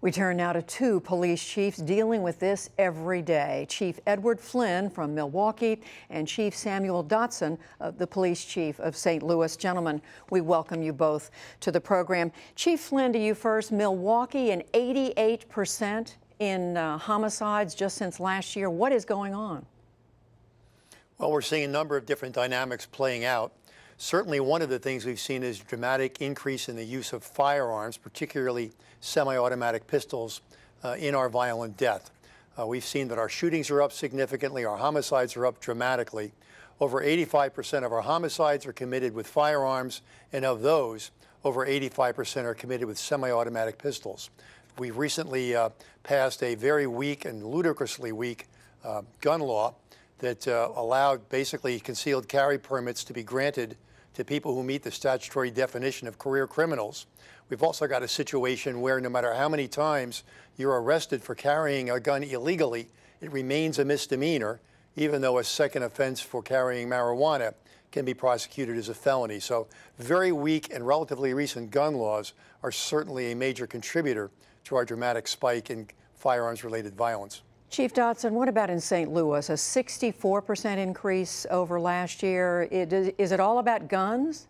We turn now to two police chiefs dealing with this every day. Chief Edward Flynn from Milwaukee and Chief Samuel Dotson, the police chief of St. Louis. Gentlemen, we welcome you both to the program. Chief Flynn, to you first. Milwaukee, an 88% in homicides just since last year. What is going on? Well, we're seeing a number of different dynamics playing out. Certainly one of the things we've seen is a dramatic increase in the use of firearms, particularly semi-automatic pistols, in our violent death. We've seen that our shootings are up significantly, our homicides are up dramatically. Over 85% of our homicides are committed with firearms, and of those, over 85% are committed with semi-automatic pistols. We've recently passed a very weak and ludicrously weak gun law that allowed basically concealed carry permits to be granted to people who meet the statutory definition of career criminals. We've also got a situation where no matter how many times you're arrested for carrying a gun illegally, it remains a misdemeanor, even though a second offense for carrying marijuana can be prosecuted as a felony. So very weak and relatively recent gun laws are certainly a major contributor to our dramatic spike in firearms-related violence. Chief Dotson, what about in St. Louis? A 64% increase over last year. Is it all about guns?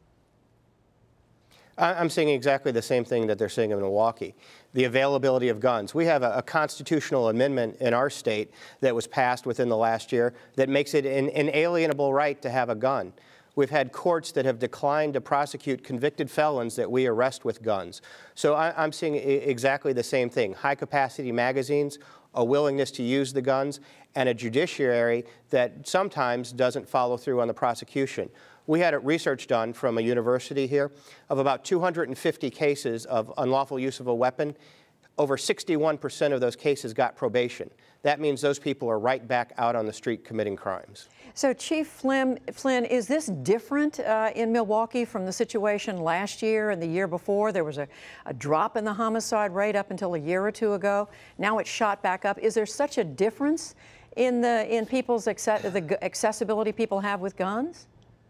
I'm seeing exactly the same thing that they're seeing in Milwaukee, the availability of guns. We have a constitutional amendment in our state that was passed within the last year that makes it an inalienable right to have a gun. We've had courts that have declined to prosecute convicted felons that we arrest with guns. So I'm seeing exactly the same thing. High-capacity magazines, a willingness to use the guns, and a judiciary that sometimes doesn't follow through on the prosecution. We had research done from a university here of about 250 cases of unlawful use of a weapon. Over 61% of those cases got probation. That means those people are right back out on the street committing crimes. So, Chief Flynn, is this different in Milwaukee from the situation last year and the year before? There was a drop in the homicide rate up until a year or two ago. Now it's shot back up. Is there such a difference in people's the accessibility people have with guns?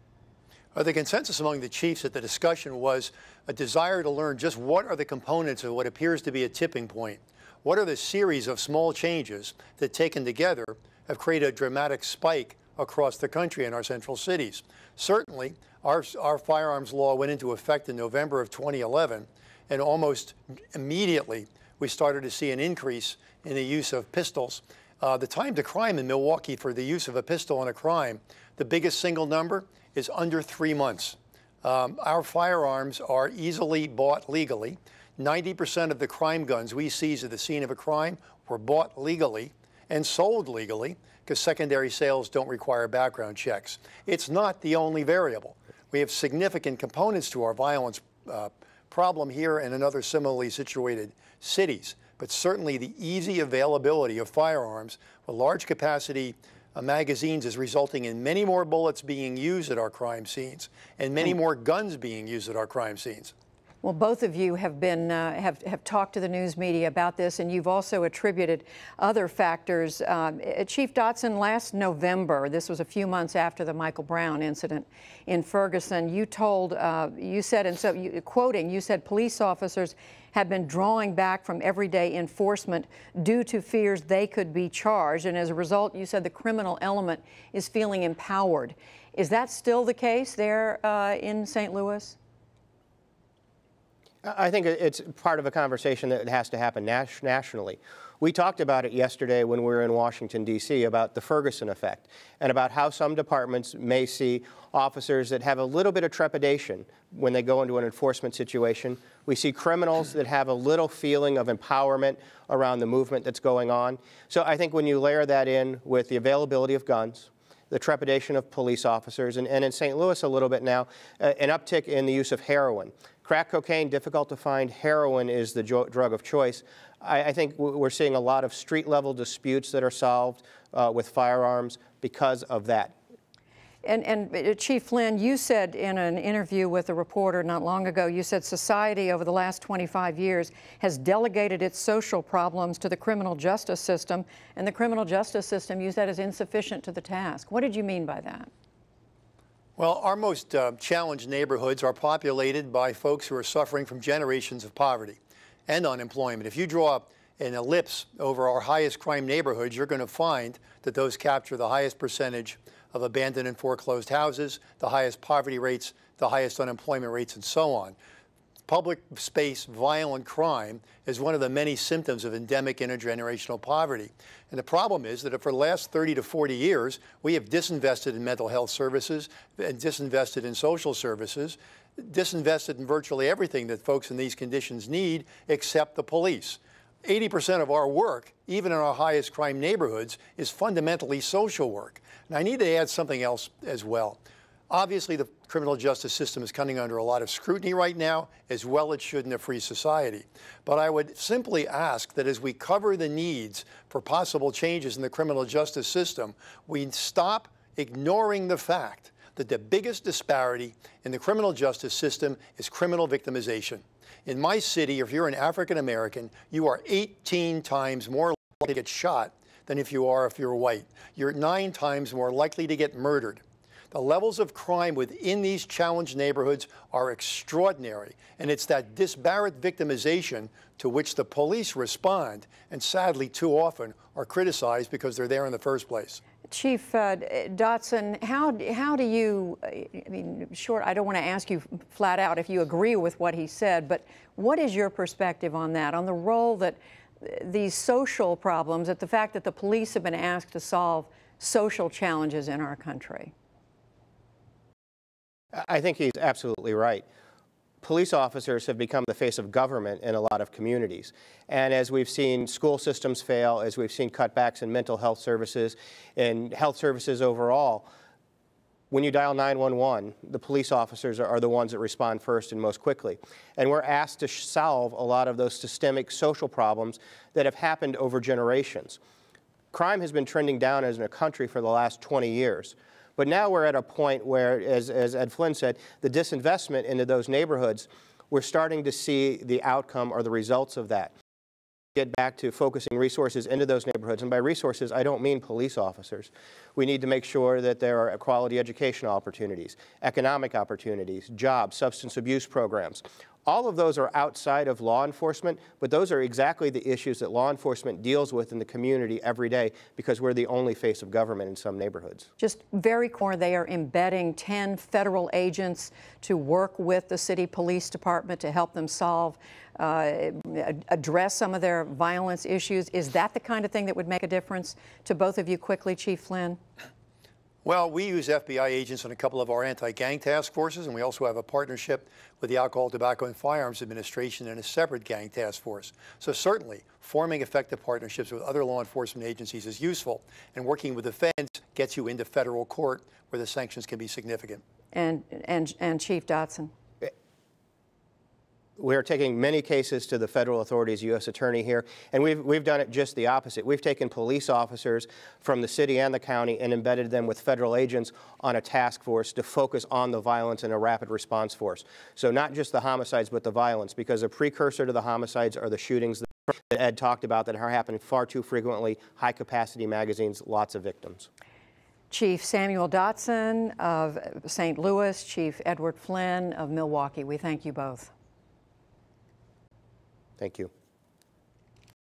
The consensus among the chiefs at the discussion was a desire to learn just what are the components of what appears to be a tipping point. What are the series of small changes that, taken together, have created a dramatic spike across the country in our central cities? Certainly, our firearms law went into effect in November of 2011, and almost immediately we started to see an increase in the use of pistols. The time to crime in Milwaukee for the use of a pistol in a crime, the biggest single number is under 3 months. Our firearms are easily bought legally. 90% of the crime guns we seize at the scene of a crime were bought legally and sold legally because secondary sales don't require background checks. It's not the only variable. We have significant components to our violence problem here and in other similarly situated cities, but certainly the easy availability of firearms with large capacity magazines is resulting in many more bullets being used at our crime scenes and many more guns being used at our crime scenes. Well, both of you have been have talked to the news media about this, and you've also attributed other factors. Chief Dotson, last November, this was a few months after the Michael Brown incident in Ferguson, you told, you said, and so quoting, you said police officers have been drawing back from everyday enforcement due to fears they could be charged, and as a result, you said the criminal element is feeling empowered. Is that still the case there in St. Louis? I think it's part of a conversation that has to happen nationally. We talked about it yesterday when we were in Washington, D.C., about the Ferguson effect and about how some departments may see officers that have a little bit of trepidation when they go into an enforcement situation. We see criminals that have a little feeling of empowerment around the movement that's going on. So I think when you layer that in with the availability of guns, the trepidation of police officers, and in St. Louis a little bit now, an uptick in the use of heroin. Crack cocaine, difficult to find. Heroin is the drug of choice. I think we're seeing a lot of street-level disputes that are solved with firearms because of that. And Chief Flynn, you said in an interview with a reporter not long ago, you said society over the last 25 years has delegated its social problems to the criminal justice system, and the criminal justice system you said is insufficient to the task. What did you mean by that? Well, our most challenged neighborhoods are populated by folks who are suffering from generations of poverty. and unemployment. If you draw an ellipse over our highest crime neighborhoods, you're going to find that those capture the highest percentage of abandoned and foreclosed houses, the highest poverty rates, the highest unemployment rates, and so on. Public space violent crime is one of the many symptoms of endemic intergenerational poverty. And the problem is that for the last 30 to 40 years, we have disinvested in mental health services and disinvested in social services, disinvested in virtually everything that folks in these conditions need except the police. 80% of our work, even in our highest crime neighborhoods, is fundamentally social work. And I need to add something else as well. Obviously, the criminal justice system is coming under a lot of scrutiny right now, as well it should in a free society. But I would simply ask that as we cover the needs for possible changes in the criminal justice system, we stop ignoring the fact that the biggest disparity in the criminal justice system is criminal victimization. In my city, if you're an African American, you are 18 times more likely to get shot than if you're white. You're 9 times more likely to get murdered. The levels of crime within these challenged neighborhoods are extraordinary, and it's that disparate victimization to which the police respond, and sadly too often are criticized because they're there in the first place. Chief Dotson, how do you, I mean, sure, I don't want to ask you flat out if you agree with what he said, but what is your perspective on that, on the role that these social problems, at the fact that the police have been asked to solve social challenges in our country? I think he's absolutely right. Police officers have become the face of government in a lot of communities. And as we've seen school systems fail, as we've seen cutbacks in mental health services and health services overall, when you dial 911, the police officers are the ones that respond first and most quickly. And we're asked to solve a lot of those systemic social problems that have happened over generations. Crime has been trending down as in a country for the last 20 years. But now we're at a point where, as Ed Flynn said, the disinvestment into those neighborhoods, we're starting to see the outcome or the results of that. Get back to focusing resources into those neighborhoods. And by resources, I don't mean police officers. We need to make sure that there are quality educational opportunities, economic opportunities, jobs, substance abuse programs. All of those are outside of law enforcement, but those are exactly the issues that law enforcement deals with in the community every day because we're the only face of government in some neighborhoods. Just very core, they are embedding 10 federal agents to work with the city police department to help them solve, address some of their violence issues. Is that the kind of thing that would make a difference to both of you quickly, Chief Flynn? Well, we use FBI agents on a couple of our anti-gang task forces, and we also have a partnership with the Alcohol, Tobacco, and Firearms Administration and a separate gang task force. So certainly, forming effective partnerships with other law enforcement agencies is useful, and working with the feds gets you into federal court where the sanctions can be significant. And Chief Dotson? We're taking many cases to the federal authorities, U.S. Attorney here, and we've done it just the opposite. We've taken police officers from the city and the county and embedded them with federal agents on a task force to focus on the violence in a rapid response force. So not just the homicides, but the violence, because a precursor to the homicides are the shootings that Ed talked about that are happening far too frequently, high-capacity magazines, lots of victims. Chief Samuel Dotson of St. Louis, Chief Edward Flynn of Milwaukee, we thank you both. Thank you.